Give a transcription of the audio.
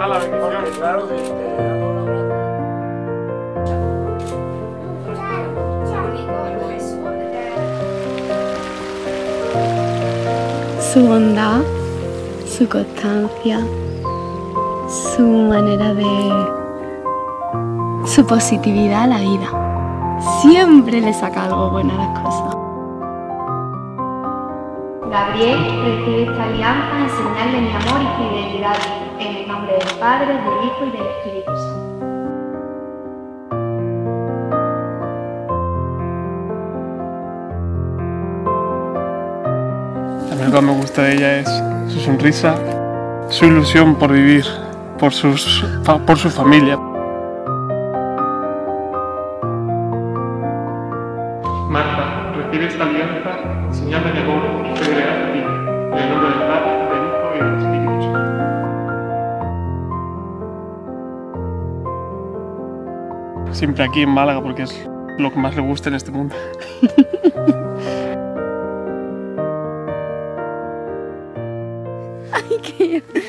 da la bendición. Claro, su bondad, su constancia, su manera de... su positividad a la vida. Siempre le saca algo bueno a las cosas. Gabriel recibe esta alianza en señal de mi amor y fidelidad, en el nombre del Padre, del Hijo y del Espíritu Santo. La verdad me gusta de ella es su sonrisa, su ilusión por vivir, por su familia. Marta, recibe esta alianza, señal de mi amor y fidelidad a ti, en el nombre del Padre, del Hijo y del Espíritu Santo. Siempre aquí en Málaga porque es lo que más le gusta en este mundo. Ay, qué...